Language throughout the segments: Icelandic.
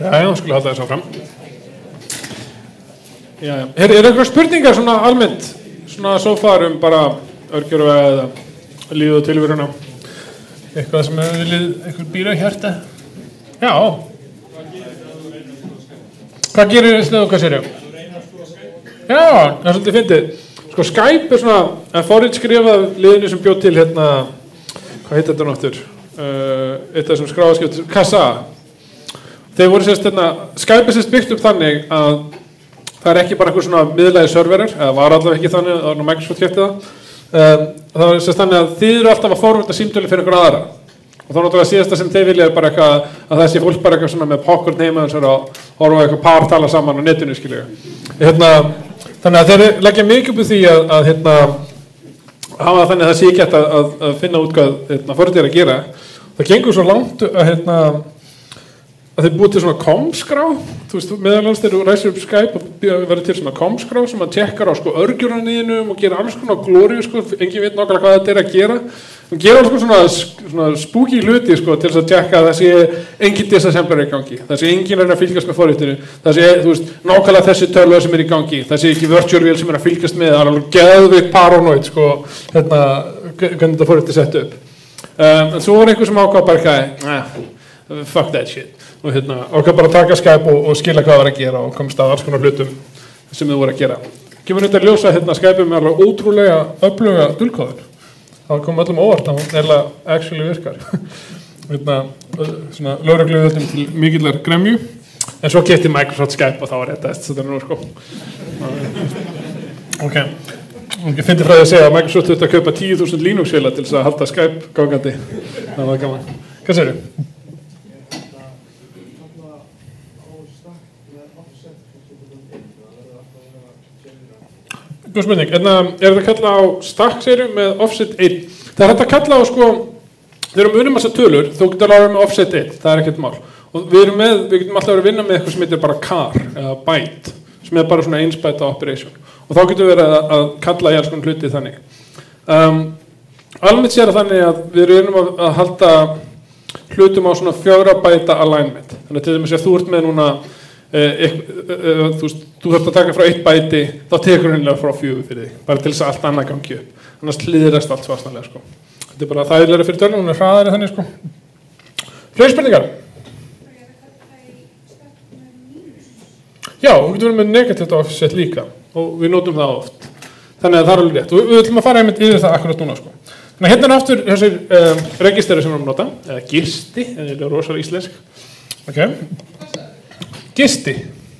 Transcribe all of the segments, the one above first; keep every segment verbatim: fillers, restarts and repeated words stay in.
Já, já, skulle halda þess áfram. Já, já. Er, er eitthvað spurningar svona almennt, svona svo far um bara örgjörfa eða líð og tilveruna? Eitthvað sem hefur viljið, eitthvað býra hjarta? Já. Hvað gerir þið snöðu, hvað sér ég? Já, það er svolítið fyndið. Sko Skype er svona, en forrið skrifað liðinu sem bjóð til hérna, hvað heitir þetta náttúr? Uh, eitt af þessum skráðaskiptum, Kassa. Þeir voru sérst hérna, Skype er sérst byggt upp þannig að það er ekki bara einhver svona miðlægi serverar, eða var allavega ekki þannig, það var nú Microsoft keypti það. Um, það var sérst þannig að þið eru alltaf að forvarta símtölu fyrir einhver aðra. Og þá náttúrulega síðasta sem þeir vilja er bara eitthvað að þessi fólk bara eitthvað svona með popcorn heima og svona horfa eitthvað par tala saman á netinu, skilju. Hérna, þannig að þeir leggja mikið upp í því að, að hérna, hafa þannig að það sé ekki hægt að, að, að finna út hvað hérna, forritið er að gera. Það gengur svo langt að, hérna, að þeir búið til svona komskrá, þú veist, meðalans þegar þú ræsir upp Skype og verður til svona komskrá sem að tekkar á sko örgjuraniðinum og gera alls konar glóriu, sko, engin veit nákvæmlega hvað þetta er að gera. Það gera alls svona, svona spooky hluti, sko, til þess að tekka að það sé engin disassembler í gangi, það sé engin er að fylgjast með forritinu, það sé, þú veist, nákvæmlega þessi tölva sem er í gangi, það sé ekki virtual wheel sem er að fylgjast með, það er alveg geðveikt paranoid, sko, hérna, hvernig þetta forritið sett upp. Um, en svo var einhver sem ákvað bara eitthvað, eh, fuck that shit. Og hérna, ákvað bara að taka Skype og, og skila hvað það var að gera og komst að alls konar hlutum sem þau voru að gera. Kemur þetta að ljósa hérna Skype með alveg ótrúlega öfluga dulkóður. Það kom öllum óvart að hún eða actually virkar. Hérna, svona lögregluðum til mikillar gremju. En svo keypti Microsoft Skype og þá var þetta þetta nú sko. Ok. Ég fyndi frá því að segja að Microsoft þurfti að kaupa tíu þúsund Linux-vélar til þess að halda Skype gangandi. Það var gaman. Hvað segirðu? Góð spurning, en er þetta kalla á stack seríu með offset einn? Það er hægt að kalla á sko, við erum unum þessar tölur, þú getur að lára með offset einn, það er ekkert mál. Og við erum með, við getum alltaf verið að vinna með eitthvað sem heitir bara char, eða byte, sem er bara svona eins byte operation. Og þá getum við verið að, að kalla í alls konar hluti þannig. Um, almennt sér að þannig að við erum að, að halda hlutum á svona fjögra byta alignment. Þannig að til dæmis að þú ert með núna Eh, eh, eh, þú veist, þú þarft að taka frá eitt bæti, þá tekur hennilega frá fjögur fyrir þig, bara til þess að allt annað gangi upp. Annars hlýðrast allt svartanlega, sko. Þetta er bara þægilega fyrir tölunum, hún er hraðari þannig, sko. Fleiri spurningar? Já, þú getur verið með negativt offset líka og við notum það oft. Þannig að það er alveg rétt. Og við ætlum að fara einmitt yfir það akkurat núna, sko. Þannig að hérna er aftur þessir um, registeri sem við erum að nota, eða gisti, en þetta er rosalega íslensk. Okay. Gisti.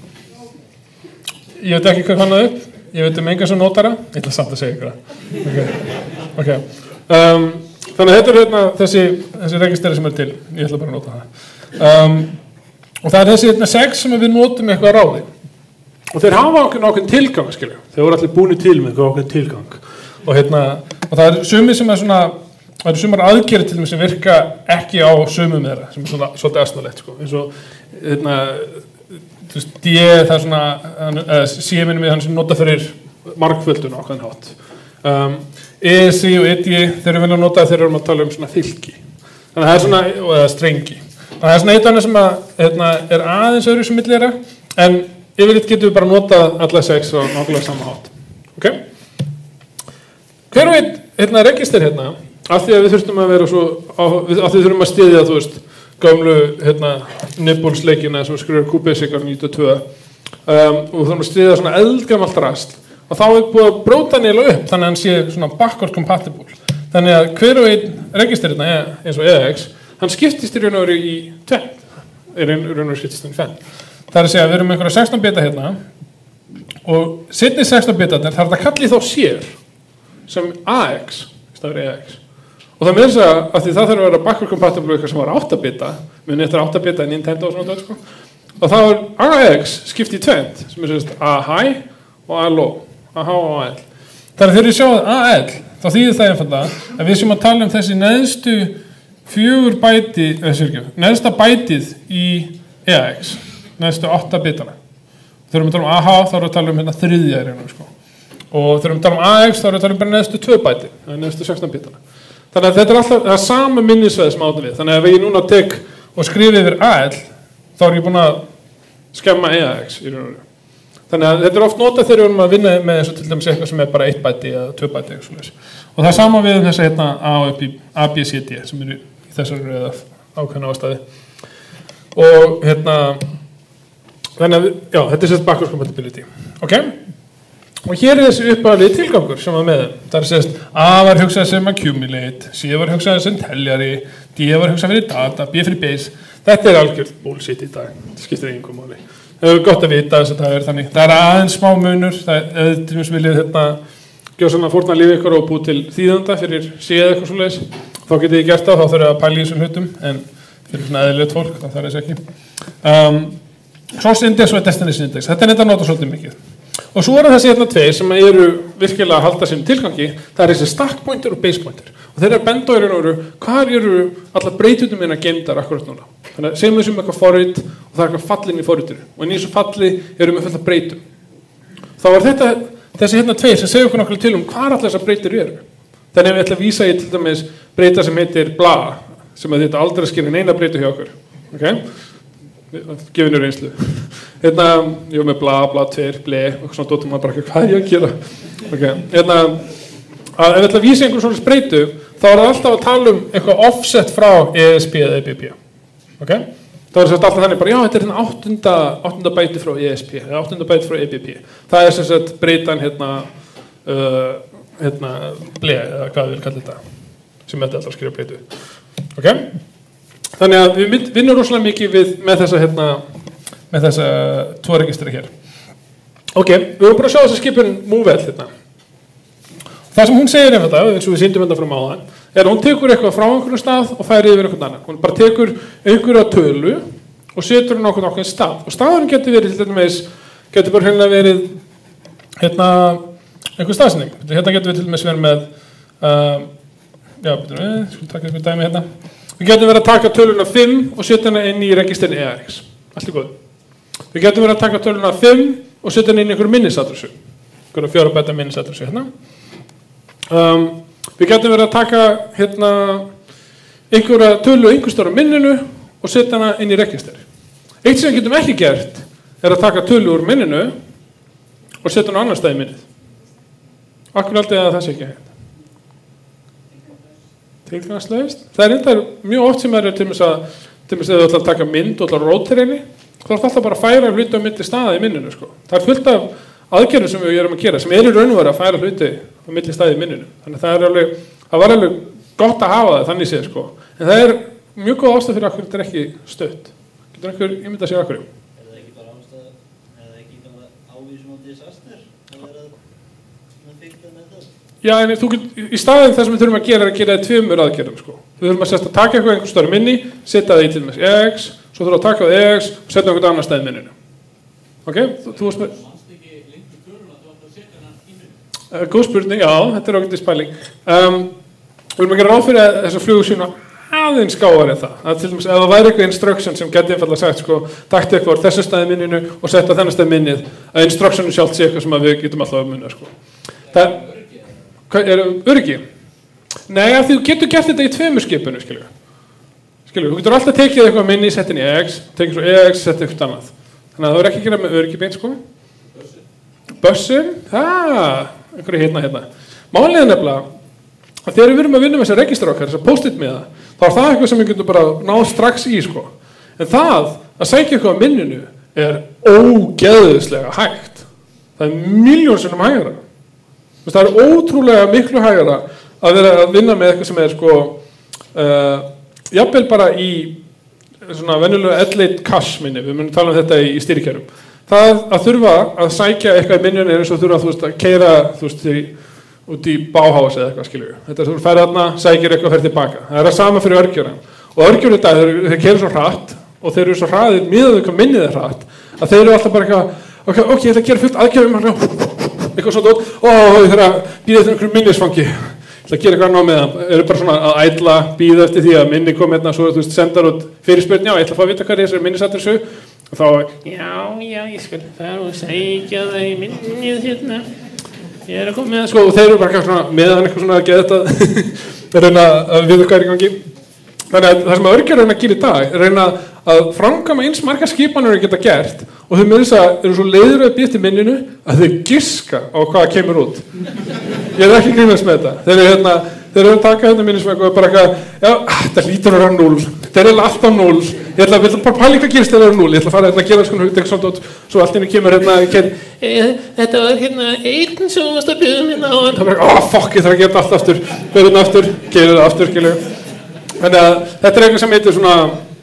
Ég veit ekki hvað hann það upp. Ég veit um engan sem notar það. Ég ætla samt að segja ykkur það. Okay. Okay. Um, þannig að þetta er hérna, þessi, þessi registeri sem er til. Ég ætla bara að nota það. Um, og það er þessi hérna, sex sem við notum eitthvað ráði. Og þeir hafa ákveðin ákveðin tilgang, skilju. Þeir voru allir búinir til með ákveðin tilgang. Og, hérna, og það er sumir sem er svona, það eru sumar aðgerðir til þeim sem virka ekki á sumum þeirra, sem er svona svolítið asnalegt, sko. Eins og, hérna, þú veist, D, það er svona, uh, C-minni við hann sem nota fyrir margföldun á ákveðin hátt. Um, E S I og E D, þeir eru vel að nota þegar við erum að tala um svona fylki. Þannig að það er svona, eða strengi. Þannig að það er svona eitt annað sem að, hérna, er aðeins öðru sem milli þeirra, en yfirleitt getum við bara notað alla sex á nákvæmlega sama hátt. Ok? Hver veit, hérna, register hérna, af því að við þurftum að vera svo, á, af því við þurfum að styðja, þú veist, gamlu, hérna, Nibbles-leikina sem skrifur Q Basic á níutíu og tvö um, og þurfum að styðja svona eldgamalt rast og þá er búið að bróta hann eiginlega upp þannig að hann sé svona backward compatible. Þannig að hver og einn register hérna, eins og E A X, hann skiptist í raun og veru í tvennt, er raun og veru skiptist í tvennt. Það er að segja að við erum með einhverja sextán bita hérna og seinni sextán bitarnir þarf að kalla í þá sér sem A X í staðinn fyrir E A X. Og það með þess að, að því það þarf að vera backward compatible eitthvað sem var átta bita, muni eftir átta bita í Nintendo og svona þetta, sko. Og þá er A X skipt í tvennt, sem er sérst A high og A low, A H og A L. Þannig að þegar við sjáum A L, þá þýðir það einfaldlega að við séum að tala um þessi neðstu fjögur bæti, eða sérkjöf, neðsta bætið í E A X, neðstu átta bitana. Þegar við tala um A H, þá erum við að tala um hérna þriðja í raunum, sko. Og þegar við tala um A X, þá erum við að tala um bara neðstu tvö bæti, neðstu sextán bitana. Þannig að þetta er alltaf það sama minnisveið sem áttum við. Þannig að ef ég núna tek og skrifi yfir A L, þá er ég búin að skemma E A X í raun og veru. Þannig að þetta er oft notað þegar við erum að vinna með eins og til dæmis eitthvað sem er bara eitt bæti eða tvö bæti eitthvað svoleiðis. Og það er sama við um þessa hérna A upp í A, B, C, D sem eru í þessari röð ákveðna ástæði. Og hérna, þannig að, já, þetta er sérst backwards compatibility. Ok? Og hér er þessi uppáhaldi tilgangur sem var með þeim. Það er sérst A var hugsað sem accumulate, C var hugsað sem teljari, D var hugsað fyrir data, B fyrir base. Þetta er algjört bullshit í dag. Það skiptir engum máli. Það er gott að vita þess að það er þannig. Það er aðeins smá munur. Það er, eða til dæmis viljið hérna gjóða svona fórna lífi ykkur og búið til þýðanda fyrir C eða eitthvað svoleiðis. Þá getið þið gert það, þá þurfið að pæla í þessum hlutum, en fyrir svona eðlilegt fólk, þá þarf þess ekki. Um, Source index og destination index. Þetta er þetta að nota svolítið mikið. Og svo eru þessi hérna tveir sem eru virkilega að halda sínum tilgangi. Það er þessi stack pointer og base pointer. Og þeir eru benda á í raun og veru, hvað eru allar breytutum minna geymdar akkurat núna. Þannig að segjum við sem eitthvað forrit og það er eitthvað fallin í forritinu. Og inn í þessu falli erum við fullt af breytum. Þá er þetta, þessi hérna tveir sem segja okkur nokkuð til um hvað allar þessar breytir eru. Þannig að við ætlum að vísa í til dæmis breyta sem heitir bla, sem að þetta aldrei skilur neina breytu hjá okkur. Okay? Gefinu reynslu. Hérna, ég var með bla, bla, tveir, ble, og svona dóttum maður bara ekki, hvað er ég að gera? Okay. Hérna, að ef við ætlum að vísa einhvern svona breytu, þá er það alltaf að tala um eitthvað offset frá E S P eða E B P. Okay? Það er alltaf þannig bara, já, þetta er hérna áttunda, áttunda bæti frá E S P, eða áttunda bæti frá E B P. Það er sem sagt breytan hérna, uh, hérna, ble, eða hvað við viljum kalla þetta, sem þetta alltaf skrifa breytu. Okay? Þannig að við vinnum rosalega mikið við, með þessa, hérna, með þessa tvo registri hér. Ok, við erum bara að sjá þessa skipun MoveL hérna. Það sem hún segir ef þetta, eins og við sýndum þetta frá áðan, er að hún tekur eitthvað frá einhverjum stað og færir yfir einhvern annan. Hún bara tekur einhverja tölu og setur hún okkur okkur stað. Og staðurinn getur verið, til dæmis, getur bara hreinlega verið hérna, einhver staðsending. Hérna getur við til dæmis verið með, uh, já, betur við, skulum taka einhver dæmi hérna. Við getum verið að taka töluna fimm og setja hana inn í registerin E A X. Allt er góð. Við getum verið að taka töluna fimm og setja hana inn í einhverju minnisadressu. Einhverju fjóra bæta minnisadressu hérna. Um, við getum verið að taka hérna, einhverja tölu og einhver stóra minninu og setja hana inn í register. Eitt sem við getum ekki gert er að taka tölu úr minninu og setja hana á annar stað í minnið. Akkur aldrei að það sé ekki hægt. Tilgangslaust. Það er enda mjög oft sem er til þess að til þess að þú ætlar að taka mynd og ætlar að rótera henni, þá er alltaf bara að færa hluti á milli staða í minninu. Sko. Það er fullt af aðgerðum sem við erum að gera, sem er í raun og veru að færa hluti á milli staða í minninu. Þannig að það, er alveg, það var alveg gott að hafa það, þannig séð. Sko. En það er mjög góð ástæð fyrir okkur þetta er ekki stödd. Getur einhver ímyndað sér okkur? Er það ekki bara ástæð, er það ekki bara ávísun á disaster? Það er að fíkta með það? Já, en þú get, í staðin það sem við þurfum að gera er að gera það tveimur aðgerðum. Sko. Við þurfum að sérst að taka eitthvað einhver stóri minni, setja það í til dæmis E X, svo þurfum að taka það E X og setja einhvern annan stað í minninu. Ok? Þú, þú varst með... Manstu ekki lengur töluna að þú ætti að setja hana í minninu? Uh, góð spurning, já, þetta er ágætis pæling. Um, við þurfum að gera ráð fyrir að þessar flugur sína aðeins gáðar en það. Að til dæmis, ef það væri eitthvað instruction sem geti einfallega sagt, sko, taktu eitthvað þessu stað í minninu og setja þennan stað í minnið, að instructionum sjálft sé eitthvað sem við getum alltaf að munna, sko. Það, hvað er öryggi? Nei, af því þú getur gert þetta í tveimur skipinu, skilju. Skilju, þú getur alltaf tekið eitthvað minni, sett inn í E X, tekið svo E X, sett eitthvað annað. Þannig að það er ekki að gera með öryggi beint, sko. Bussin, það, einhverju hérna, hérna. Málið er nefnilega, að þegar við erum að vinna með þessar registra okkar, þessar post-it miða, þá er það eitthvað sem við getum bara náð strax í, sko. En það, að sækja eitthvað á minninu, er ógeðslega hægt. Það er milljón sinnum hægra. Það er ótrúlega miklu hægra að vera að vinna með eitthvað sem er sko uh, jafnvel bara í svona venjulega elleitt cache minni, við munum tala um þetta í, í stýrikerfum. Það að þurfa að sækja eitthvað í minnunni er eins og þurfa að þú veist að keyra þú veist í, út í Bauhaus eða eitthvað skilju. Þetta er þú ferð þarna, sækir eitthvað og ferð tilbaka. Það er það sama fyrir örgjörðan. Og örgjörðan í dag, þeir, þeir keyra svo hratt og þeir eru svo hraðir miðað við hvað minnið er hratt að þeir eru alltaf bara eitthvað ok, ok, ég ætla að gera fullt aðgerðum eitthvað svona dót, ó, ég þarf að býða eftir einhverjum minnisfangi, ég ætla að gera eitthvað annað með það, eru bara svona að ætla býða eftir því að minni kom hérna, svo þú veist, sendar út fyrirspurn, já, ég ætla að fá að vita hvað er þessari minnisadressu og þá, já, já, ég skal fara og segja það í minnið hérna, ég er að koma með það, sko, og þeir eru bara svona meðan eitthvað svona að geta þetta, reyna að við hvað er í gangi. Þannig að það sem að örgjörðurinn að gera í dag er reyna að framkvæma eins margar skipanir að geta gert og þau með þess að eru svo leiður að býta í minninu að þau giska á hvaða kemur út. Ég er ekki grínast með þetta. Þeir eru hérna, þeir eru að taka hérna minnisvæng og er bara eitthvað, já, þetta lítur að vera núll, þetta er alltaf núll, ég ætla að við bara pæla eitthvað gerist þegar það er núll, ég ætla að fara hérna að gera svona hugdeggsótt, svo allt hérna kemur hérna, ken, e, þetta var hérna einn sem þú varst að byrja minna á, en það er bara, oh fuck, ég þarf að gera þetta allt aftur, verður hérna aftur, gerir það aftur, skilju. Þannig að þetta er eitthvað sem heitir svona,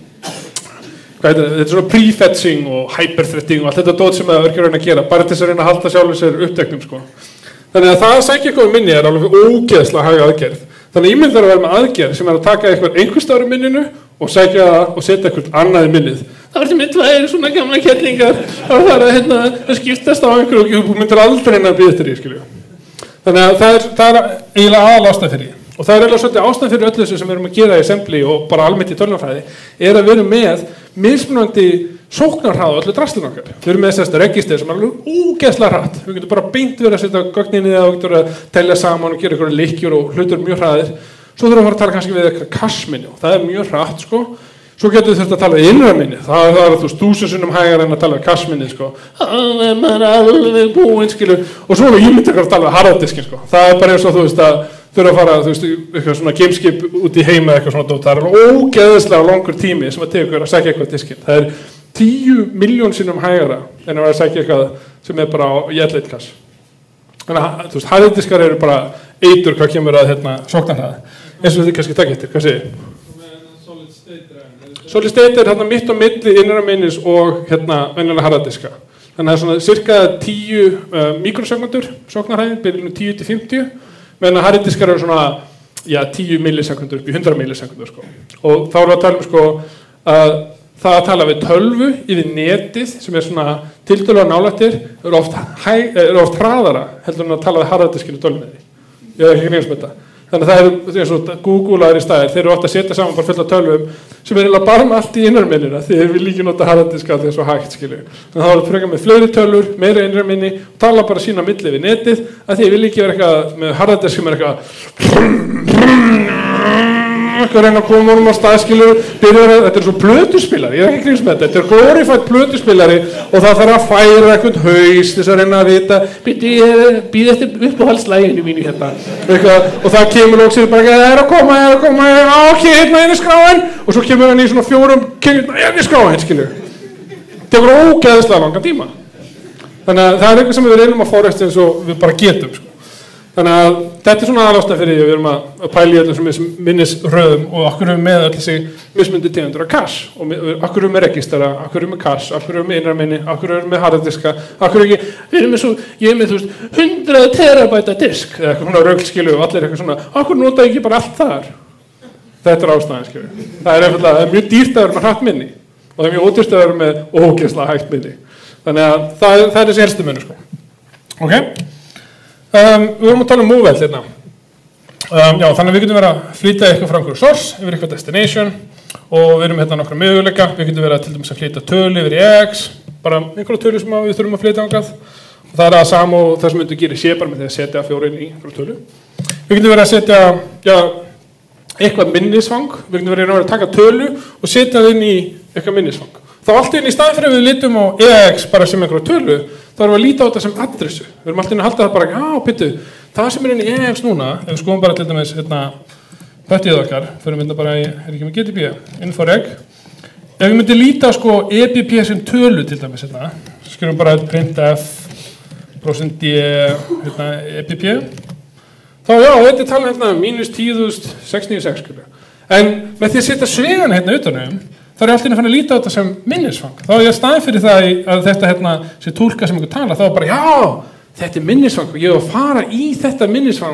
hvað heitir þetta, þetta er svona prefetching og hyperthreading og allt þetta dót sem það er ekki að reyna að gera, bara til þess að reyna að halda sjálfur sér uppteknum, sko. Þannig að það að sækja eitthvað um minni er alveg ógeðslega hæg aðgerð. Þannig að ímynd þarf að vera með aðgerð sem er að taka eitthvað einhvers staðar í minninu og sækja það og setja eitthvað annað í minnið. Það verður með tvær svona gamla kettlingar og það er að, hérna, að skiptast á einhverju og þú myndir aldrei reyna að býða eftir því, skilju. Þannig að það er, það er eiginlega aðal ástæð fyrir því. Og það er eiginlega svolítið ástæð fyrir öllu þessu sem við erum að gera í assembly og bara almennt í tölvunarfræði er að við erum með mismunandi sóknarhraða öllu drastlinn okkar. Við erum með þess register sem er alveg ógeðslega hratt. Við getum bara beint verið að setja gögn inn í það og getum að telja saman og gera einhverja lykkjur og hlutur mjög hraðir. Svo þurfum við að fara að tala kannski við eitthvað cache-minni og það er mjög hratt, sko. Svo getum við þurft að tala við innra minni. Það, það er þú veist þúsund sinnum hægar en að tala við cache-minni, sko. Það er maður alveg búinn, skilur. Og svo er ég myndi að tala við harðardiskin, sko. Það er bara eins og þú veist að þurfa að fara, þú veist, eitthvað svona gameskip út í heima eitthvað svona dót. Það er alveg ógeðslega langur tími sem að tekur að sækja eitthvað diskinn. Það er tíu milljón sinnum hægara en að vera að sækja eitthvað sem er bara í ellefu kass. Þannig að, þú veist, harðdiskar eru bara eitur hvað kemur að hérna sóknarhraða. Eins og þið kannski takk eftir, hvað segir? Solid state er Solid state er hérna mitt á milli innra minnis og hérna venjulega harðdiska. Þannig að það er svona cirka tíu uh, mikrosekundur sóknarhraði, byrjunum tíu til fimmtíu, meðan að harðdiskar eru svona, já, tíu millisekundur upp í hundrað millisekundur, sko. Og þá erum við að tala um, sko, að það að tala við tölvu yfir netið sem er svona tiltölulega nálættir er oft, er oft hraðara heldur en að tala við harðdiskinu tölvunni. Ég hef ekki greinast með þetta. Þannig að það er eins og Google aðri staðir, þeir eru ofta að setja saman bara fullt af tölvum sem er eiginlega bara með allt í innarminnina því þeir vil líka nota harðdiska því það er svo hægt, skilju. Þannig að það er að freka með fleiri tölvur, meira innarminni og tala bara sína milli við netið að því ég vil líka vera eitthvað með harðdisk sem er eitthvað eitthvað reyna að koma honum á stað, skilur, byrjar að, þetta er svo plötuspilari, ég er ekki grínst með þetta, þetta er glorified plötuspilari og það þarf að færa eitthvað haus þess að reyna að vita, býð eftir uppáhaldslæginu mínu hérna, eitthvað, og það kemur og sér bara, það er að koma, það er að koma, ok, hérna inn í skráin, og svo kemur hann í svona fjórum, hérna inn í skráin, skilur. Það tekur ógeðslega langan tíma. Þannig að það er eitthvað sem við reynum að forresta eins og við bara getum, sko. Þannig að þetta er svona aðlástað fyrir því að við erum að pæla í öllum þessum minnisröðum og okkur erum með öll þessi mismunandi tegundur af cache og okkur erum með registera, okkur erum með cache, okkur erum með innraminni, okkur erum með harðdiska, okkur erum ekki, við erum með svo, ég er með þú veist, hundrað terabæta disk eða eitthvað svona rögl, skilju og allir eitthvað svona, okkur nota ekki bara allt þar. Þetta er ástæðan, skilju. Það er einfaldlega, það er mjög dýrt að vera með hratt minni og það er mjög ódýrt að vera með ógeðslega hægt minni. Þannig að það, það er þessi helstu munur, sko. Okay? Um, við vorum að tala um move-vel hérna. Um, já, þannig að við getum verið að flytja eitthvað frá einhverju source yfir eitthvað destination og við erum hérna nokkra möguleika. Við getum verið að til dæmis að flytja tölu yfir í X, bara einhverja tölu sem við þurfum að flytja ángað. Og það er að sama og það sem við gerum sé bara með því að setja fjóra inn í einhverju tölu. Við getum verið að setja, já, eitthvað minnisfang. Við getum verið að taka tölu og setja það inn í eitthvað minnisfang. Þá allt inn í staðinn fyrir að við litum á E X bara sem einhverju tölu, þá erum við að líta á þetta sem adressu. Við erum alltaf inn að halda það bara, já, pyttu, það sem er inn í E X núna, ef við skoðum bara til dæmis, hérna, pöttið okkar, fyrir mynda bara í, er ekki með G T P, info-reg. Ef við myndum líta, sko, E B P sem tölu til dæmis, hérna, skrifum bara printf, prosent D, hérna, E B P, þá, já, þetta er talað hérna, mínus tíu þúsund sex níu sex, skilja. En með því að setja svegan hérna utanum, þá er ég alltaf inn að fann að líta á þetta sem minnisfang. Þá er ég að staðin fyrir það að þetta hérna, sé túlka sem einhver tala, þá er bara, já, þetta er minnisfang og ég er að fara í þetta minnisfang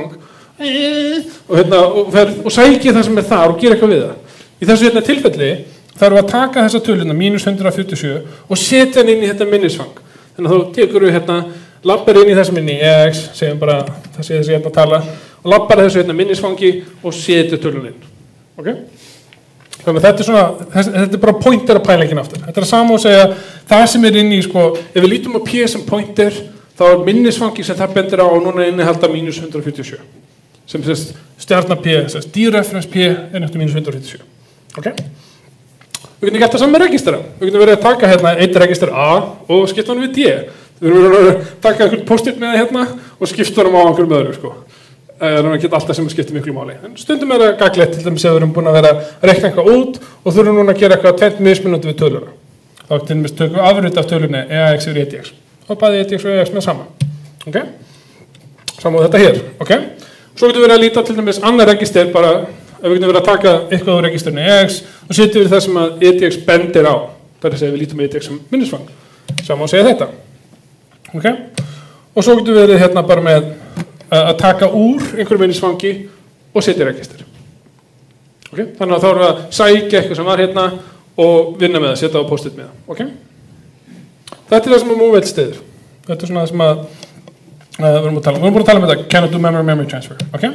og, hérna, og, fer, og sækja það sem er þar og gera eitthvað við það. Í þessu hérna, tilfelli þá erum við að taka þessa töluna, mínus hundrað fjörutíu og sjö, og setja hann inn í þetta minnisfang. Þannig að þá tekur við hérna, lappar inn í þessum inn í E X, segjum bara, það sé þessi hérna að tala, og lappar þessu hérna minnisfangi og setja tölun inn. Okay? Þannig að þetta er svona, þetta er bara pointer að pælingin aftur. Þetta er að sama og segja, það sem er inn í, sko, ef við lítum á P sem pointer, þá er minnisfangi sem það bendir á og núna innihalda mínus hundrað fjörutíu og sjö. Sem sérst stjarnar P, sérst D-reference P er neftur mínus hundrað fjörutíu og sjö. Ok? Við getum gert það saman með registera. Við getum verið að taka hérna eitt register A og skipta hann við D. Við erum verið að taka einhvern post-it með hérna og skipta hann á einhverjum öðru, sko. Það er ekki alltaf sem skiptir miklu máli. En stundum er það gagnlegt, til dæmis ef við erum búin að vera að reikna eitthvað út og þurfum núna að gera eitthvað tvennt mismunandi við töluna. Þá til dæmis tökum við afrit af tölunni E A X yfir E D X. Og bæði E D X og E A X með saman. Ok? Saman þetta hér. Ok? Svo getum við verið að líta til dæmis annar register bara, ef við getum verið að taka eitthvað úr registerinu E A X og setjum við það sem að E D X bendir á. Það er að segja við lítum E D X sem minnisfang. Saman að segja þetta. Ok? Og svo getum við verið hérna bara með að taka úr einhverjum minnisfangi og setja register. Okay? Þannig að þá erum við að sækja eitthvað sem var hérna og vinna með það, setja á post-it með það. Okay? Þetta er það sem er móveilt stiður. Þetta er svona það sem að, að við erum að tala um. Við erum búin að tala um þetta, cannot do memory memory transfer. Okay?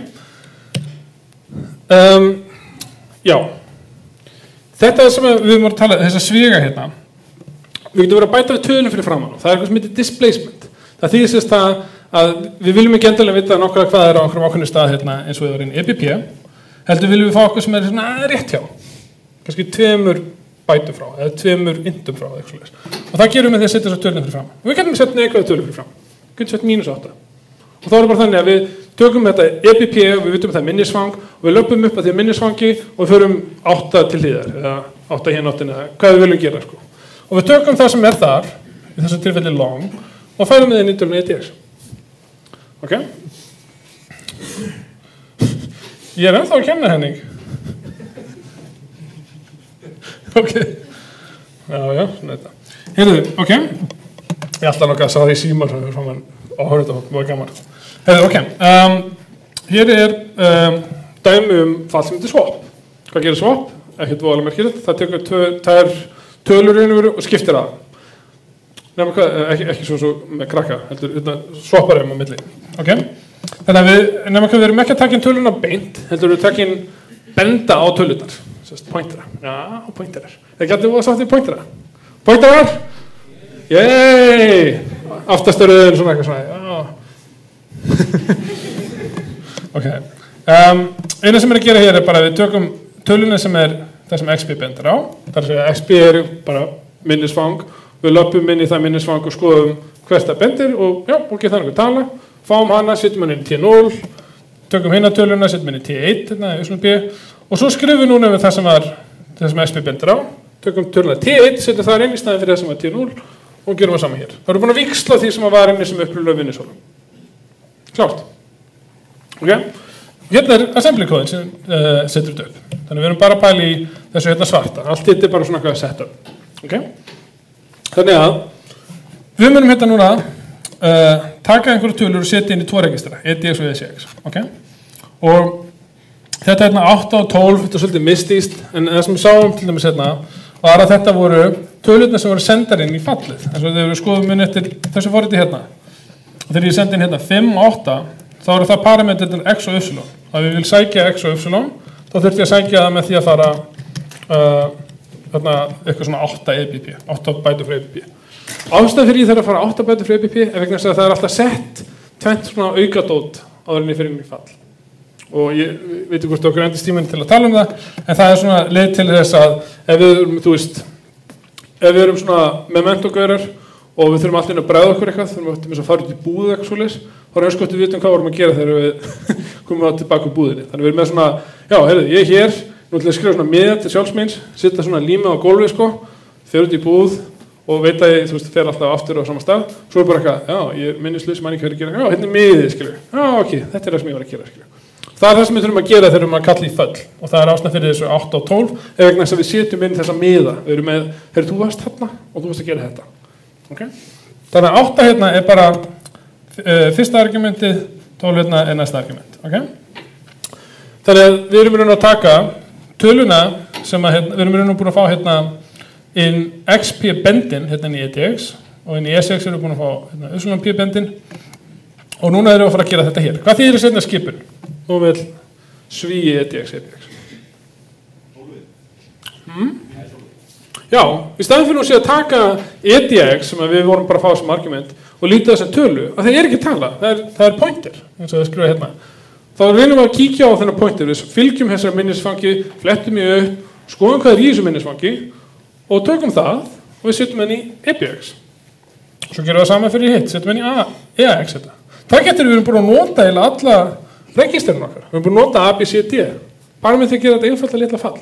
Um, já. Þetta er sem við erum að tala um, þess að sviga hérna. Við getum verið að bæta við tölum fyrir framan. Það er eitthvað sem heitir displacement. Það þýðir sérst að að við viljum ekki endilega vita nákvæmlega hvað er á einhverjum ákveðnum stað hérna eins og við varum í E B P, heldur viljum við fá okkur sem er svona rétt hjá, kannski tveimur bætum frá, eða tveimur indum frá, eitthvað svoleiðis. Og það gerum við því að setja þessar tölum fyrir fram. Og við getum sett neikvæða tölum fyrir fram, við getum sett mínus átta. Og þá er það bara þannig að við tökum þetta E B P og við vitum það er minnisfang og við löpum upp að því að minnisfangi og við förum átta til hliðar, eða átta hérna áttina, hvað við viljum gera, sko. Og við tökum það sem er þar, í þessu tilfelli long, og færum við inn í tölunni E D X. Ok? Ég er ennþá að kenna Henning. Ok. Já, já, svona þetta. Heyrðu, ok. Ég ætla nokkað að sá því símar sem við fáum að horfa þetta okkur, það var gaman. Heyrðu, ok. Um, hér er um, dæmi um fall sem heitir swap. Hvað gerir swap? Ekkert voðalega merkilegt. Það tekur tvær tölur yfir og skiptir að. Nefnum hvað, ekki, ekki svo, svo með krakka, heldur swappar um á milli. Ok? Þannig að við, nefnum hvað, við erum ekki að taka inn töluna beint, heldur við taka inn benda á tölunar. Sérst, pointera. Já, pointerar. Það getur við að sátt í pointera. Pointerar? Yey! Aftastöruðin, svona eitthvað svona. Ok. Um, eina sem er að gera hér er bara að við tökum töluna sem er það sem X P bendur á. Það er að segja X P er bara minnisfang. Við löpum inn í það minnisfang og skoðum hvert það bendir og já, og getum það einhver tala. Fáum hana, setjum hann inn í T núll, tökum hinna töluna, setjum hann í T eitt, hérna, Y B, og svo skrifum við núna við það sem var, það sem X P bendir á. Tökum töluna T eitt, setjum það inn í staðin fyrir það sem var T núll og gerum það saman hér. Það eru búin að víxla því sem var inni sem upplöfulega vinnisóla. Klárt. Ok? Hérna er assembly-kóðin sem uh, setur þetta upp. Þannig við erum bara að pæla í þessu hérna svarta. Allt þetta er bara svona eitthvað setup. Ok? Þannig að við munum hérna núna uh, taka einhverju tölur og setja inn í tvo registra, E D X og E C X. Okay? Og þetta er hérna átta og tólf, þetta er svolítið mistíst, en það sem við sáum til dæmis hérna var að þetta voru tölurnar sem voru sendar inn í fallið. Þannig að þegar við skoðum inn eftir þessu forriti hérna, og þegar ég sendi inn hérna fimm og átta, þá eru það parametrarnir X og Y. Ef við vil sækja X og Y, þá þurfti ég að sækja það með því að fara uh, þarna, eitthvað svona átta E B P, átta bætur fyrir E B P. Ástæðan fyrir því þegar að fara átta bætur fyrir E B P er vegna þess að það er alltaf sett tvennt svona aukadót áður en ég fyrir inn í fall. Og ég veit ekki hvort okkur endist tíminn til að tala um það, en það er svona leið til þess að ef við erum, þú veist, ef við erum svona memento-gaurar og við þurfum alltaf inn að bregða okkur eitthvað, þurfum við að fara út í búðu eitthvað svoleiðis, þá er eins gott við vitum hvað vorum að gera þegar við komum á tilbaka úr búðinni. Þannig við erum með svona, já, heyrðu, ég er hér, nú ætla ég að skrifa svona miða til sjálfsmeins, setja svona líma á gólfið sko, fer út í búð og veit að ég, þú veist, fer alltaf aftur á sama stað, svo er bara eitthvað, já, ég er minnislaus, man ekki hvað er að gera, já, hérna er miðið, skilur, já, ok, þetta er það sem ég var að gera, skilur. Það er það sem við þurfum að gera þegar við erum að kalla í föll og það er ástæðan fyrir þessu átta og tólf ef vegna þess að við setjum inn þessa miða. Við erum með, heyrðu, þú varst þarna og þú varst að gera þetta. Okay? Þannig að átta hérna er bara uh, fyrsta argumentið, tólf hérna er næsta argument. Okay? Þannig að við erum raun að taka töluna sem að, hérna, við erum raun að búin að fá hérna inn X P bendin hérna inn í E D X og inn í E C X erum við búin að fá hérna Y P bendin og núna erum við að fara að gera þetta hér. Hvað þýðir þessi hérna skipun? Nú vil svíi E D X, E D X. Hmm? Já, í staðin fyrir nú sé að taka E D X sem við vorum bara að fá sem argument og lítið þess að tölu, að það er ekki tala, það er, það er pointer, eins og það skrifa hérna. Þá reynum við að kíkja á þennan pointer, við fylgjum þessar minnisfangi, flettum í upp, skoðum hvað er í þessu minnisfangi og tökum það og við setjum henni í E B X. Svo gerum við það sama fyrir hitt, setjum henni í E A X þetta. Það getur við erum búin að nota eða alla registerinn okkar. Við erum búin að nota A, B, C, D. Bara með því að gera þetta einfalda litla fall.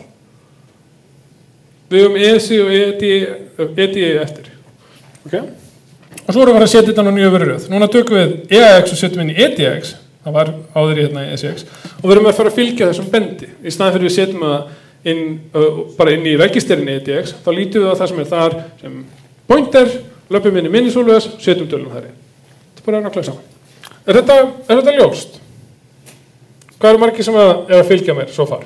Við höfum E C og E D, E D eftir. Okay? Og svo erum við að setja þetta á nýju verið röð. Núna tökum við E A X og setjum henni í E D X. Það var áður í hérna í E C X. Og við erum að fara að fylgja þessum bendi. Í staðan fyrir við setjum það inn, uh, bara inn í registerinn E D X, þá lítum við á það sem er þar sem pointer, löpum inn í minnisólvöðs, setjum tölum þar inn. Þetta er bara nákvæmlega saman. Er þetta, er þetta ljóst? Hvað eru margir sem að, er að fylgja mér svo far?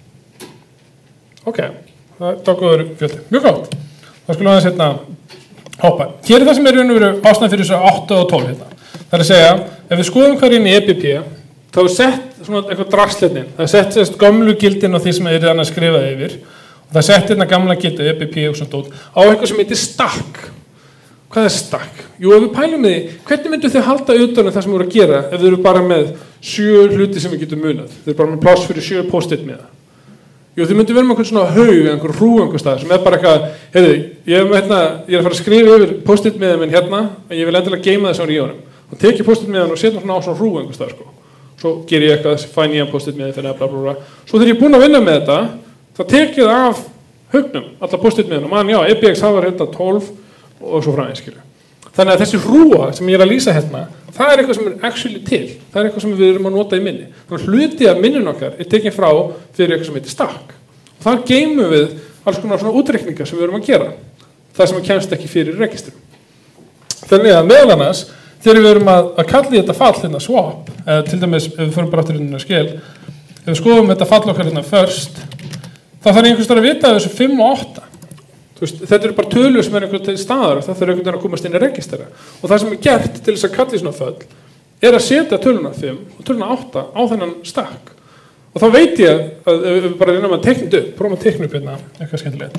Ok, það er tókuður fjöldi. Mjög gátt. Það skulum aðeins hérna hoppa. Hér er það sem er raun og veru ástæðan fyrir þessu átta og tólf hérna. Það er að segja, ef við skoðum hvað er inn í E B P, þá er sett svona eitthvað drasletnin. Það er sett sérst gömlu gildin á því sem er annað skrifað yfir. Og það er sett hérna gamla gildi, E B P og svona dót, á eitthvað sem heitir stack. Hvað er stack? Jú, ef við pælum með því, hvernig myndu þið halda utan um það sem við vorum að gera ef þið eru bara með sjö hluti sem við getum munað? Þið eru bara með pláss fyrir sjö post-it með það. Jú, þið myndu vera með einhvern svona haug, einhver hrú einhver stað sem er bara eitthvað, heyrðu, ég er, hérna, ég er að fara að skrifa yfir post-it með minn hérna, en ég vil endilega geyma þess á ríðunum. Og teki post-it með hann og setja svona á svona hrú einhver stað, sko. Svo ger ég eitthvað, fæ nýjan post-it með fyrir bla bla bla. Svo þegar ég er búinn að vinna með þetta, þá tek ég það af haugnum, alla post-it með hann og man, já, E B X það var hérna tólf og svo framvegis, skilur. Þannig að þessi hrúa sem ég er að lýsa hérna, það er eitthvað sem er actually til. Það er eitthvað sem við erum að nota í minni. Þannig að hluti af minnun okkar er tekinn frá fyrir eitthvað sem heitir stack. Og þar geymum við alls konar svona útreikningar sem við erum að gera. Það sem kemst ekki fyrir registrum. Þannig að meðal annars, þegar við erum að, að kalla í þetta fall hérna swap, eða til dæmis ef við förum bara aftur hérna skil, ef við skoðum þetta fall okkar hérna first, þá þarf einhvers vegar að vita þessu fimm og átta. Veist, þetta eru bara tölur sem er einhvern til staðar og það þarf einhvern veginn að komast inn í registera og það sem er gert til þess að kalla í svona föll er að setja töluna fimm og töluna átta á þennan stack og þá veit ég að ef við bara reynum að teikna upp, prófum að teikna upp hérna eitthvað skemmtilegt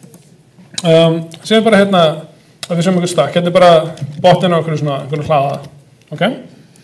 um, segjum bara hérna að við séum einhvern stack, hérna er bara botnin á einhvern svona einhvern hlaða okay?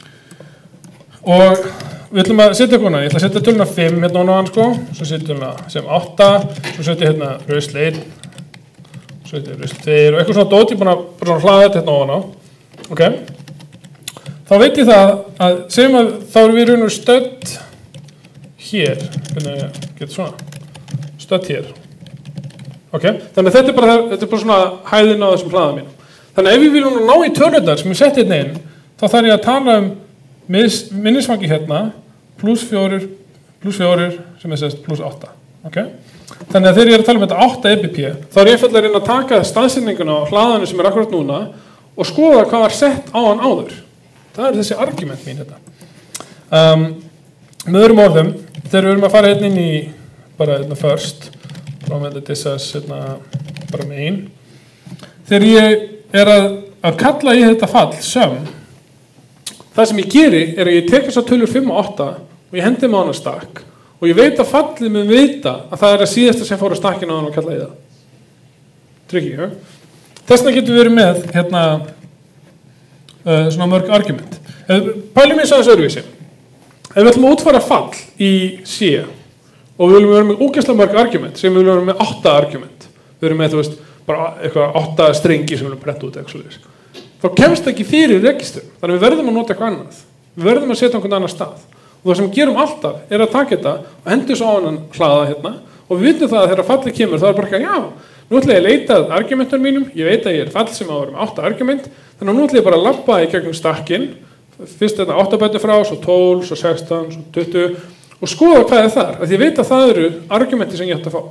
Og við ætlum að setja eitthvað, ég ætla að setja töluna fimm hérna á hann sko, svo setja töluna sem átta, svo setja hérna rauðsleir svo þetta er tveir og eitthvað svona dót, ég er búin að bara svona hlaða þetta hérna ofan á. Ok. Þá veit ég það að segjum að þá erum við raun og stödd hér. Hvernig getur svona? Stödd hér. Ok. Þannig að þetta er bara, þetta er bara svona hæðin á þessum hlaða mínum. Þannig að ef við viljum ná í tölurnar sem ég setti hérna inn, þá þarf ég að tala um minnisfangi hérna pluss fjórir, pluss fjórir sem er sérst pluss átta. Ok. Þannig að þegar ég er að tala um þetta átta E B P, þá er ég fyrir að reyna að taka staðsetninguna á hlaðanu sem er akkurat núna og skoða hvað var sett á hann áður. Það er þessi argument mín þetta. Um, með öðrum orðum, þegar við erum að fara hérna inn í bara hérna first, frá með þetta dissas hérna bara main, þegar ég er að, að kalla í þetta fall sum, það sem ég geri er að ég tek þess að tölur fimm og átta og ég hendi með hann að stack og ég veit að fallið mun vita að það er að síðasta sem fór á stakkinu á hann og kalla í það. Tryggi, ja? Þessna getur við verið með hérna uh, svona mörg argument. Pælum ég svo þessu öðruvísi. Ef við ætlum að útfæra fall í C og við viljum vera með ógeðslega mörg argument sem við viljum vera með átta argument. Við erum með, þú veist, bara eitthvað átta strengi sem við viljum bretta út eitthvað. Þá kemst ekki fyrir registur. Þannig við verðum að nota eitthvað annað. Við verðum að setja einhvern annan stað. Og það sem við gerum alltaf er að taka þetta og hendur svo á hann hlaða hérna og við vitum það að þegar fallið kemur þá er bara ekki að já, nú ætla ég að leita að argumentum mínum, ég veit að ég er fall sem á að vera með átta argument, þannig að nú ætla ég bara að labba í gegnum stakkin, fyrst þetta átta bætur frá, svo tólf, svo sextán, svo tuttugu og skoða hvað er þar, að ég veit að það eru argumenti sem ég ætti að fá.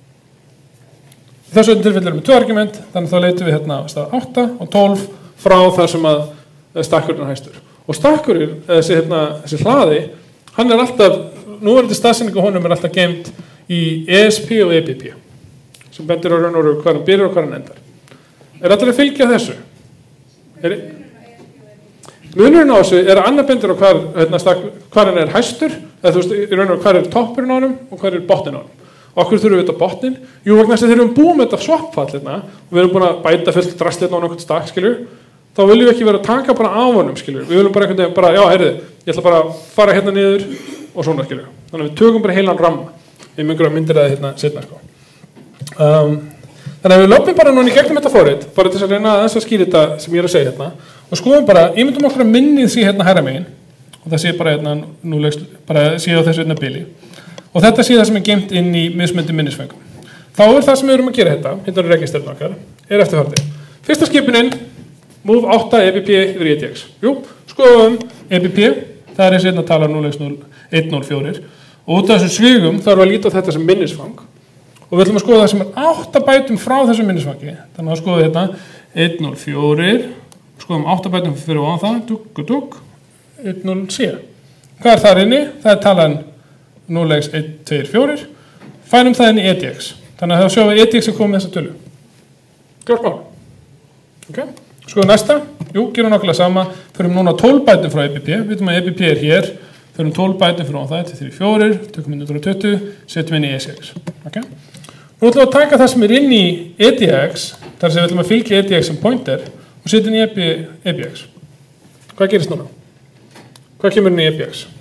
Í þessu tilfelli erum við tvö argument, þannig að þá leitum við hérna stað átta og tólf frá þar sem að stakkurinn er hæstur. Og stakkurinn, þessi, hérna, þessi hlaði, hann er alltaf, núverandi staðsetningu honum er alltaf geymt í E S P og E B P sem bendir á raun og veru hvað hann byrjar og hvað hann endar. Er allir að fylgja þessu? Er, munurinn á þessu er að annar bendir á hvað, hérna, hvað hann er hæstur, eða þú veist, í raun og veru hvað er toppurinn á honum og hvað er botnin á honum. Okkur þurfum við þetta botnin? Jú, vegna þess að þegar við erum búið með þetta swap-fall hérna, og við erum búin að bæta fullt drasl hérna á einhvern stakk, skilur, þá viljum við ekki vera að taka bara af honum, skilur. Við viljum bara einhvern veginn bara, já, heyrðu, ég ætla bara að fara hérna niður og svona, skilur. Þannig að við tökum bara heilan ramma. Ég myngur að myndir það hérna setna, sko. Um, Þannig að við löpum bara núna í gegnum þetta forrit, bara til þess að reyna aðeins að skýra þetta sem ég er að segja hérna, og skoðum bara, ímyndum okkur að minnið sé hérna hægra megin, og það sé bara hérna núlegs, bara sé á þessu hérna bili, og þetta sé það sem er geymt inn í mismunandi minnisföngum. Þá er það sem við erum að gera þetta, hérna er registerinn okkar, er eftirfarandi. Fyrsta skipunin, move átta E B P yfir E D X. Jú, skoðum E B P, það er þessi hérna tala núlegs eitt núll fjögur, og út af þessum svigum þá erum við að líta á þetta sem minnisfang. Og við ætlum að skoða það sem er átta bætum frá þessu minnisfangi. Þannig að skoða hérna eitt núll fjögur, skoðum átta bætum fyrir á það, dugg og dugg, eitt núll C. Hvað er þar inni? Það er talan núll x eitt tveir fjögur, fænum það inn í E D X. Þannig að þá sjáum við E D X er komið þessa tölu. Klart mál. Ok, skoðum næsta. Jú, gerum nokkulega sama. Förum núna tólf bætum frá E B P. Við veitum að E B P er hér. Förum tólf bætum fyrir á það, eitt þrjú fjögur, tökum inn hundrað og tuttugu, setjum inn í E C X. Okay? Nú ætlum við að taka það sem er inn í E D X, þar sem við ætlum að fylgja E D X sem pointer, og setja inn í E B X. Hvað gerist núna? Hvað kemur inn í E B X?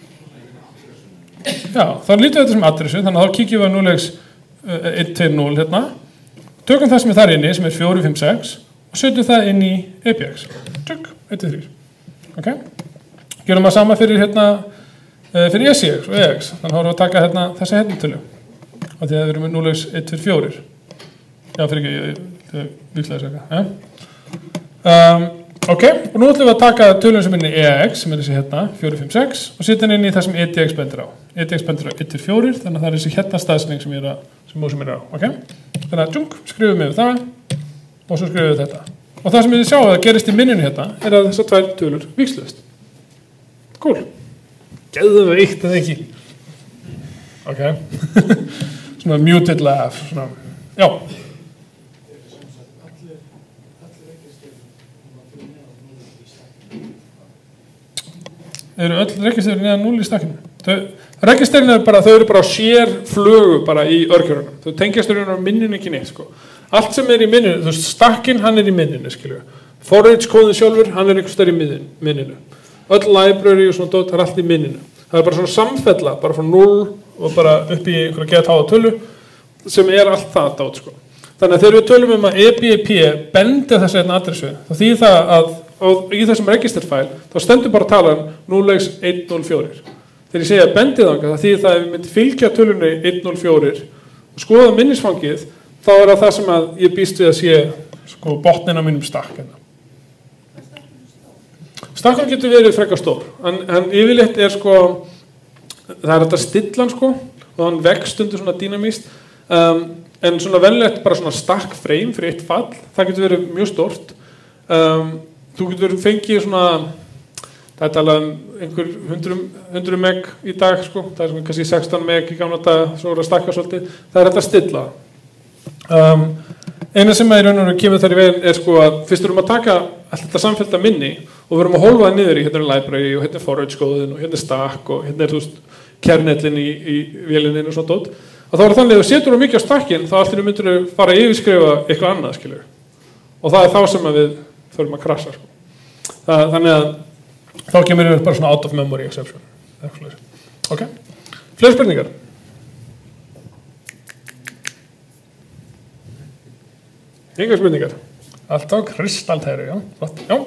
Já, þá lítum við þetta sem adressu, þannig að þá kíkjum við á núll x eitt tveir núll hérna, tökum það sem er þar inni, sem er fjögur fimm sex, og setjum það inn í E B X. Tök, eitt þrjú. Ok? Gerum það sama fyrir, hérna, fyrir E C X og E X, þannig að þá erum við að taka hérna, þessa hennitölu, af því að við erum með núll x eitt tveir fjögur. Já, fyrir ekki, ég, ég viklega þess að ja. um, ok, og nú ætlum við að taka tölun sem er inn í E X, sem er þessi hérna, fjögur fimm sex, og setja inn í það sem E D X bendir á. E D X bendir á eitt tveir fjögur, þannig að það er þessi hérna staðsning sem ég er að, sem músum er á, ok? Þannig að tjung, skrifum við það, og svo skrifum við þetta. Og það sem við sjáum að gerist í minninu hérna, er að þessar tvær tölur víxluðust. Cool. Geðum við eitt eða ekki. Ok. Svona muted laugh. Svona. Já. Þau eru öll registrerinn neðan núll í stakkinu. Registrerinn er bara, þau eru bara sér flögu bara í örkjörunum. Þau tengjast þau á minninu ekki neitt, sko. Allt sem er í minninu, þú veist, stakkinn, hann er í minninu, skilju. Forage kóðin sjálfur, hann er einhvers staðar í minninu. Öll library og svona dót, það er allt í minninu. Það er bara svona samfella, bara frá null og bara upp í einhverja get háa tölu sem er allt það dót, sko. Þannig að þegar við tölum um að E B P bendi þessi einn adressu, þá þýðir það að og í þessum registerfæl, þá stendur bara talan núll x eitt núll fjögur. Þegar ég segja bendið þangað, það þýðir það að ef við myndum fylgja tölunni eitt núll fjögur og skoða minnisfangið, þá er það það sem að ég býst við að sé sko, botnin á mínum stakk. Stakkan getur verið frekar stór, en, en yfirleitt er sko, það er þetta stillan sko, og hann vex stundur svona dýnamíst, um, en svona venlegt bara svona stakk frame fyrir eitt fall, það getur verið mjög stórt. Um, Þú getur fengið svona, það er talað um einhver hundruð meg í dag, sko. Það er svona kannski sextán meg í gamla dag, svo er að stakka svolítið. Það er hægt að stilla. Um, eina sem að í raun og veru kemur þar í veginn er sko að fyrst erum að taka allt þetta samfellda minni og við erum að hólfa það niður í hérna er library og hérna er forage góðin og hérna er stack og hérna er þú veist kernellin í, í vélinni og svona dót. Og þá er þannig að þú setur þú mikið á stakkinn þá allt í raun myndir þú fara að yfirskrifa eitthvað annað, skilur. Og það er þá sem að við förum að krasa, sko. Það, þannig að þá kemur við bara svona out of memory exception. Ok, fleiri spurningar? Engar spurningar? Allt á kristalltæru, já. Flott, já.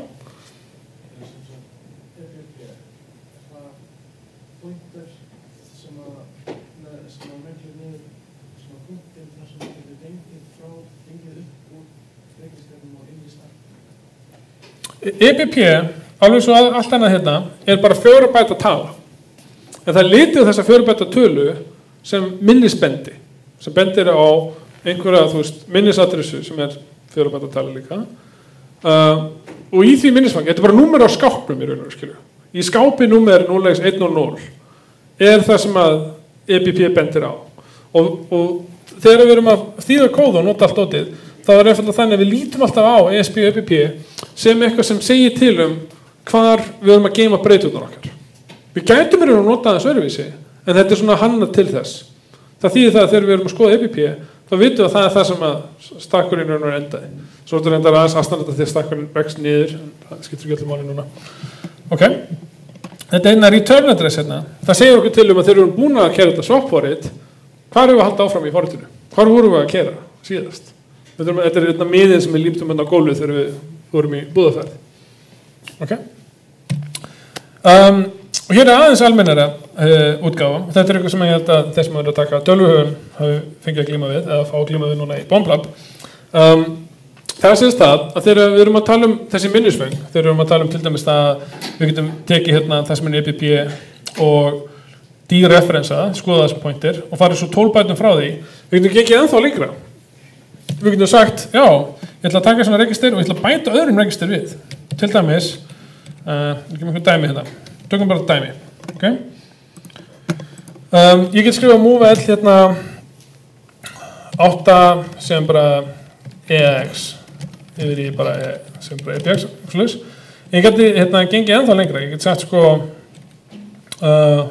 E B P, alveg svo allt annað hérna, er bara fjögur bæta tala. En það er litið þessa fjögur bæta tölu sem minnisbendi, sem bendir á einhverja, þú veist, minnisadressu sem er fjögur bæta tala líka. Uh, og í því minnisfangi, þetta er bara númer á skápnum í raun og veru, skilju. Í skápi númer núll x eitt núll núll er það sem að E B P bendir á. Og, og þegar við erum að þýða kóð og nota allt ótið, þá er einfalda þannig að við lítum alltaf á E S P og E B P sem eitthvað sem segir til um hvar við erum að geima breyturnar okkar. Við gætum verið að nota þess öðruvísi, en þetta er svona hannað til þess. Það þýðir það að þegar við erum að skoða E B P, þá vitum við að það er það sem að stakkurinn er endaði. Svo er þetta reyndar aðeins aðstæðan þegar stakkurinn vex niður, en það skiptir ekki allir máli núna. Ok, þetta er eina return address hérna. Það segir okkur til um að þegar við erum búin að keyra þetta swap forrit, hvar erum við að halda áfram í forritinu? Hvar vorum við að keyra síðast? Þetta er, þetta er þetta miðin sem við líptum hérna á gólfið þegar við vorum í búðaferð. Ok? Um, og hér er aðeins almennara uh, útgáfa. Og þetta er eitthvað sem ég held að þeir sem eru að taka tölvuhögun hafi fengið að glíma við, eða fá að glíma við núna í BombLab. Um, það sést það að þegar við erum að tala um þessi minnisföng, þegar við erum að tala um til dæmis að við getum tekið hérna það sem er E P P og dereferensa, skoða þessi pointer og farið svo tólf bætum frá því, við getum gengið ennþá lengra. Við getum sagt, já, ég ætla að taka svona register og ég ætla að bæta öðrum register við. Til dæmis, uh, ég kemur einhvern dæmi hérna, tökum bara dæmi, ok? Um, ég get skrifað move L hérna átta sem bara E X yfir í bara e, sem bara E P X, slús. Ég geti hérna gengið ennþá lengra, ég get sagt sko uh,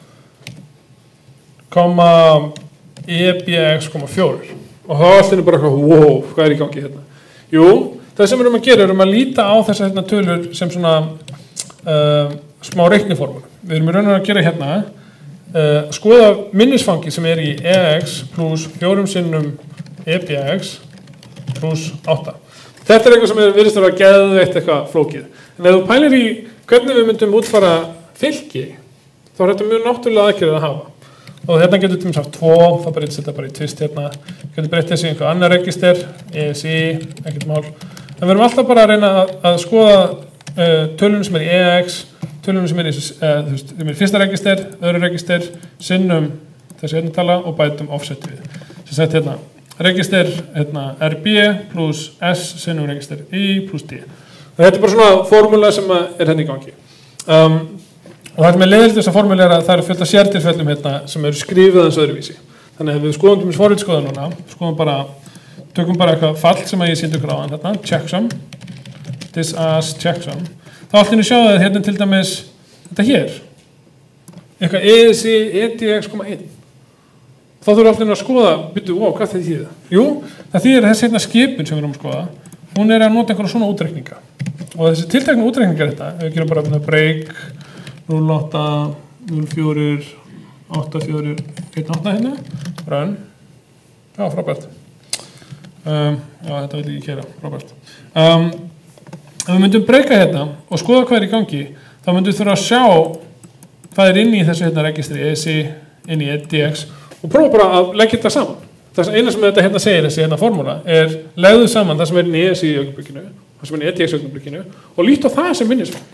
komma E P X komma fjögur og þá allt er bara eitthvað, wow, hvað er í gangi hérna? Jú, það sem við erum að gera er um að líta á þessar hérna tölur sem svona uh, smá reikniformúlu. Við erum í raun og að gera hérna uh, skoða minnisfangi sem er í E X pluss fjórum sinnum E P X pluss átta. Þetta er eitthvað sem er virðist að vera geðveitt eitthvað flókið. En ef þú pælir í hvernig við myndum útfara fylki, þá er þetta mjög náttúrulega aðgerðið að hafa. Og hérna getur við haft tvo, þá bara setja bara í twist hérna, getur breytt þessi einhver annar register, E S I, ekkert mál. En við erum alltaf bara að reyna að, að skoða uh, tölunum sem er í E X, tölunum sem er í uh, þú veist, sem er fyrsta register, öðru register, sinnum þessi hérna tala og bætum offset við. Sem sagt hérna, register hérna, R B plus S sinnum register I plus D. Og þetta er bara svona formúla sem er hérna í gangi. Um, Og það sem er leiðilegt þess að formúla er að það eru fullt af sértilfellum hérna sem eru skrifið eins öðruvísi. Þannig að við skoðum til mjög forritskoða núna, skoðum bara, tökum bara eitthvað fall sem að ég sýndi ykkur á hann hérna, checksum, this as checksum. Þá allt inni sjáðu að hérna til dæmis, þetta hér, eitthvað E S I, E D X komma eitt. Þá þurfum allt inni að skoða, byrju, wow, hvað þetta þýðir? Jú, það þýðir þessi hérna skipun sem við erum að skoða, hún er að nota einhverja svona útreikninga. Og þessi tiltekna útreikningar þetta, ef við gerum bara break, núll átta, núll fjögur, átta fjögur, einn átta hérna, run, já, frábært. Um, já, þetta vil ég ekki kera, frábært. Um, ef við myndum breyka hérna og skoða hvað er í gangi, þá myndum við þurfa að sjá hvað er inn í þessu hérna registri, E S I, inn í E D X og prófa bara að leggja þetta saman. Það eina sem þetta hérna segir, þessi hérna formúla, er legðu saman það sem er inn í E S I í augnablikinu, það sem er inn í E D X í augnablikinu og lít á það sem minnisfang.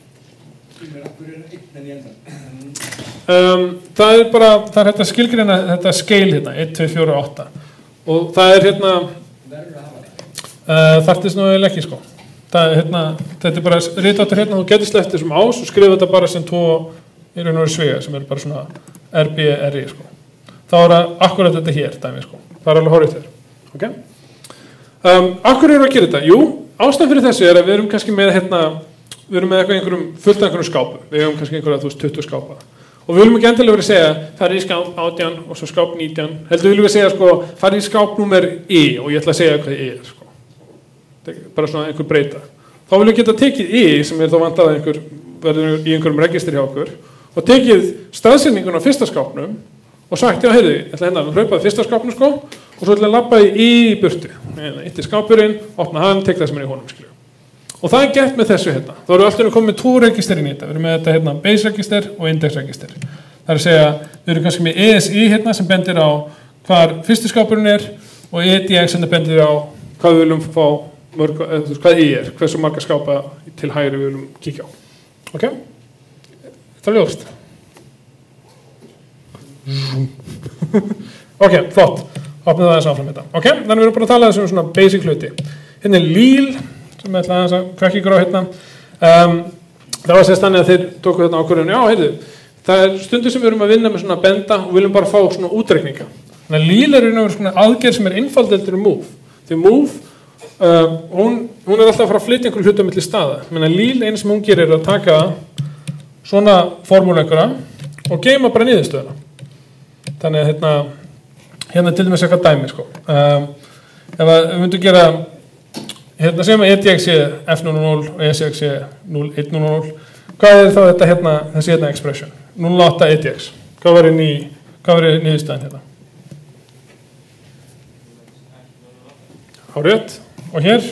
Um, það er bara, það er þetta skilgreina þetta scale hérna, eitt, tvö, fjögur, átta og það er hérna uh, þarftist nú eða ekki sko það er hérna, þetta er bara ritáttur hérna, þú getur sleppt þessum ás og skrifa þetta bara sem tvo í raun og veru svega sem er bara svona R B R I sko þá er það akkurat þetta hér dæmi sko, það er alveg horrið þér ok um, akkur eru að gera þetta, jú, ástæðan fyrir þessu er að við erum kannski með hérna við erum með eitthvað einhverjum fullt af einhverjum skápum við erum kannski einhverja, þú veist, tuttugu skápa og við viljum ekki endilega verið að segja farið í skáp átján og svo skáp nítján heldur viljum við segja sko farið í skáp númer I og ég ætla að segja hvað I er sko bara svona einhver breyta þá viljum við geta tekið I sem er þá vantað einhver verður í einhverjum registri hjá okkur og tekið staðsetningun á fyrsta skápnum og sagt já heyrðu, ég ætla hérna að hlaupa fyrsta skápnum sko og svo ætla að labba í burtu eitt er skápurinn, opna hann, tek það sem er í honum skilju og það er gert með þessu hérna. Þá erum við alltaf komið með tvo register inn í þetta. Við erum með þetta hérna base register og index register. Það er að segja, við erum kannski með E S I hérna sem bendir á hvar fyrsti skápurinn er og E D X sem bendir á hvað við viljum fá mörg, eða hvað I er, hversu marga skápa til hægri við viljum kíkja á. Ok? Það er ljóst. Ok, flott. Opnum það aðeins áfram þetta. Ok, þannig við erum bara að tala þessum svona basic hluti. Hérna er Líl sem ég ætla að krakka ykkur á hérna. Um, það var sérst þannig að þeir tóku þarna ákvörðun, já, heyrðu, það er stundu sem við erum að vinna með svona benda og viljum bara fá svona útreikninga. Þannig að Líl er einhver svona aðgerð sem er einfaldeldur um move. Því move, uh, hún, hún er alltaf að fara að flytja einhverju hluta milli staða. Menn að Líl, einu sem hún gerir er að taka svona formúlu einhverja og geima bara niðurstöðuna. Þannig að hérna, hérna til dæmis eitthvað dæmi, sko. Um, ef við myndum gera hérna sem E D X er F núll núll og E S X er núll eitt núll núll hvað er þá þetta hérna, þessi hérna expression núll átta E D X, hvað var í hvað var í niðurstaðan hérna Hárétt. Og hér?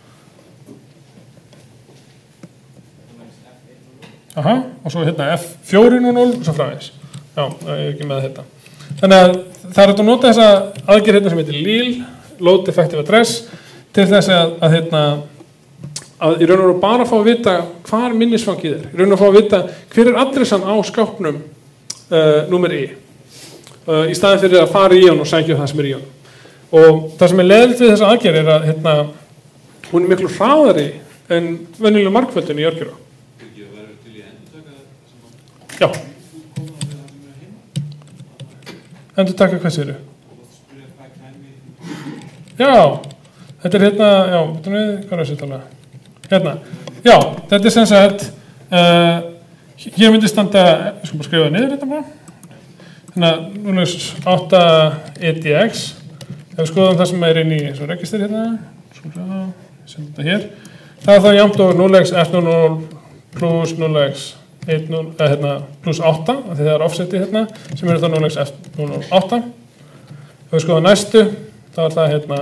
Aha, og svo hérna F fjögur núll núll og svo framvegis. Já, ég er ekki með þetta. Þannig að það er hægt að nota þessa aðgerð hérna sem heitir L I L, Load Effective Address, til þess að, að, hérna, að í raun og veru bara fá að vita hvar minnisfangið er. Í raun og veru fá að vita hver er adressan á skápnum uh, númer I. Uh, í staðin fyrir að fara í hann og sækja það sem er í hann. Og það sem er leiðilegt við þessa aðgerð er að hérna, hún er miklu hraðari en venjuleg margföldun í örgjörða. Já. Endur taka hvað séru? Já, þetta er hérna, já, betur við, hvað er þessi tala? Hérna, já, þetta er sem sagt, uh, hér myndi standa, ég skal bara skrifa það niður þetta bara. Hérna, núna átta E D X, ef við skoðum það sem er inn í þessu register hérna, svona, sem þetta hér, það er það jafnt og núll x F núll núll plus núll x eitt núll, eða hérna, plus átta, af því það er offsetið hérna, sem eru það núll x F núll núll átta. Ef við skoðum næstu, þá er það hérna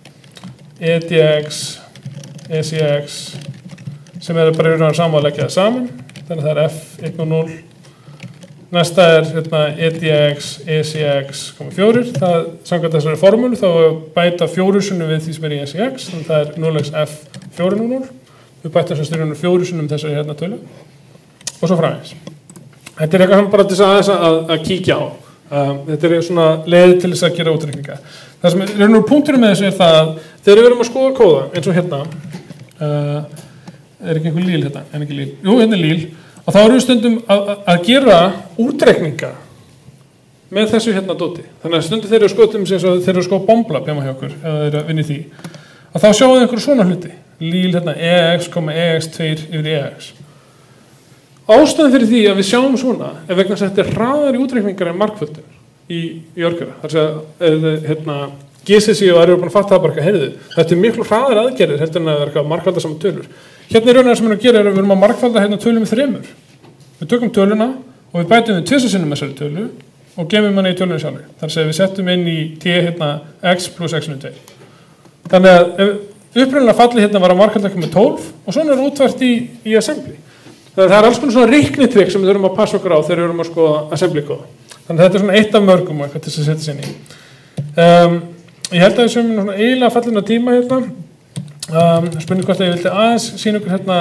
E D X, E C X, sem eru bara í raun og saman að leggja það saman, þannig að það er F eitt núll núll. Næsta er hérna E D X, E C X, fjórir, það samkvæmt þessari formúlu, þá bæta fjóru sinnum við því sem er í E C X, þannig að það er núll x F fjögur núll núll. Við bætum þessari styrjunum fjóru sinnum þessari hérna tölu. Og svo framvegis. Þetta er eitthvað bara til þess að, að, að kíkja á. Um, þetta er svona leið til þess að gera útreikninga. Það sem er raun og punkturinn með þessu er það að þegar við erum að skoða kóða, eins og hérna, uh, er ekki einhver líl hérna, en ekki líl, jú, hérna er líl, og þá erum við stundum að, að gera útreikninga með þessu hérna dóti. Þannig að stundum þeir eru skoðum sem þeir eru að skoða bomblab hjá okkur, ef þeir eru að vinna í því. Að þá sjáum við einhverju svona hluti. Líl hérna E X, E X tvö yfir E X. Ástæðan fyrir því að við sjáum svona er vegna að þetta er hraðari útreikningar en margföldun í, í örgjörða. Það er að hérna, G C C og er búin að fatta það bara eitthvað, heyrðu, þetta er miklu hraðari aðgerðir heldur en að það er eitthvað margfalda saman tölur. Hérna er raunar sem við erum að gera er að við erum að margfalda hérna tölum með þremur. Við tökum töluna og við bætum við tvisvar sinnum þessari tölu og gemum hana í tölunni sjálfur. Þar að við settum inn í T hérna x plus x núll tvö. Þannig að upprunalega fallið hérna var að margfalda með tólf og svona er útvært í, í assembly. Það er alls konar svona reiknitrygg sem við þurfum að passa okkur á þegar við erum að skoða assembly kóða. Þannig að þetta er svona eitt af mörgum og eitthvað til að setja sér inn í. Um, ég held að við séum svona eiginlega fallin á tíma hérna. Um, spurning hvort að ég vildi aðeins sýna ykkur hérna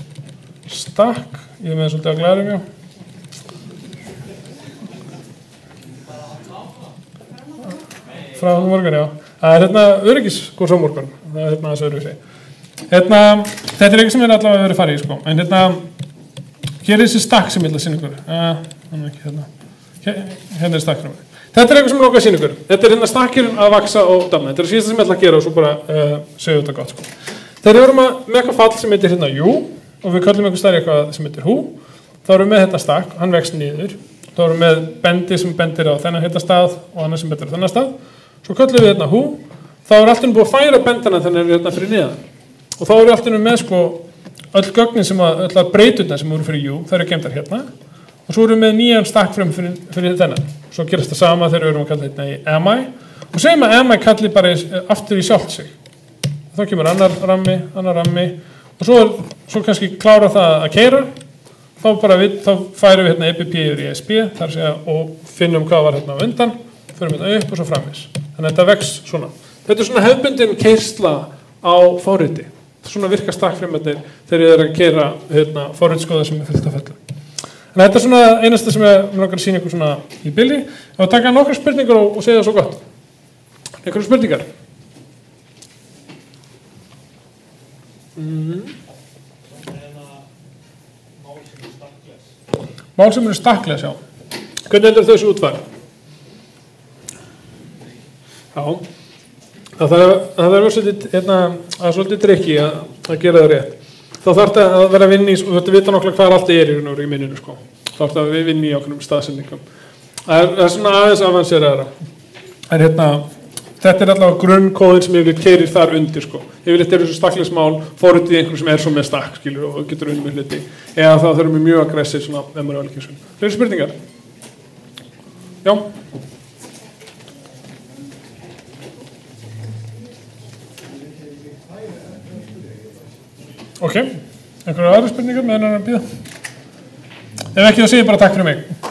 stakk. Ég er með svolítið að glæra mjög. Frá morgun, já. Það er hérna öryggisskór morgun. Það er hérna aðeins öðruvísi. Hérna, þetta er eitthvað sem er allavega verið farið í, sko. En hérna, hér er þessi stakk sem ég ætla að sýna ykkur. Uh, ekki, hérna. Hérna er stakkir. Þetta er eitthvað sem er okkar að sýna ykkur. Þetta er hérna stakkirinn að vaksa og damna. Þetta er það síðasta sem ég ætla að gera og svo bara uh, segja þetta gott. Sko. Þegar við erum með eitthvað fall sem heitir hérna U og við kallum eitthvað stærri eitthvað sem heitir H, þá erum við með þetta stakk, hann vex niður. Þá erum við með bendi sem bendir á þennan hérna stað og annar sem bendir á þennan stað. Svo kallum við hérna H, þá er alltaf búið að færa bendana þannig að við hérna fyrir neðan. Og þá erum við alltaf með sko öll gögnin sem að, öll breyturnar sem voru fyrir U, það eru geymdar hérna. Og svo erum við með nýjan stakkfrömm fyrir, fyrir þennan. Svo gerast það sama þegar við erum að kalla þetta í M I. Og segjum að M I kalli bara í, aftur í sjálft sig. Og þá kemur annar rammi, annar rammi. Og svo, er, svo kannski klára það að keyra. Þá, bara við, þá færum við hérna E P P yfir í E S B þar segja, og finnum hvað var hérna á undan. Förum hérna upp og svo framvis. Þannig að þetta vex svona. Þetta er svona hefðbundin keyrsla á forriti. Svona virka stakkfremmarnir þegar ég er að keyra hérna, forritskoða sem er fyllt af fellu. En þetta er svona einasta sem ég vil okkar að sýna ykkur svona í bili. Ég var að taka nokkra spurningar og, og segja það svo gott. Einhverjum spurningar? Mm. Mál sem eru stakkless, já. Hvernig heldur þau þessu útfæra? Já. Það er svolítið, hérna, svolítið trikki að, að gera það rétt. Þá þarf þetta að vera að vinna í, og þetta vita nokkla hvað allt er í, í minninu, sko. Þá þarf þetta að vinna í okkur um staðsendingum. Það er, það er svona aðeins avanseraðara. En hérna, þetta er allavega grunnkóðin sem yfirleitt keyrir þar undir, sko. Yfirleitt er þessu stakklismál forritið í einhverjum sem er svo með stakk, skilur, og getur unni með hluti. Eða þá þurfum við mjög aggressið svona memory allocation. Fleiri spurningar? Já. Ok, einhverjar aðra spurningar meðan hann er að bíða? Ef ekki þá segir ég bara takk fyrir mig.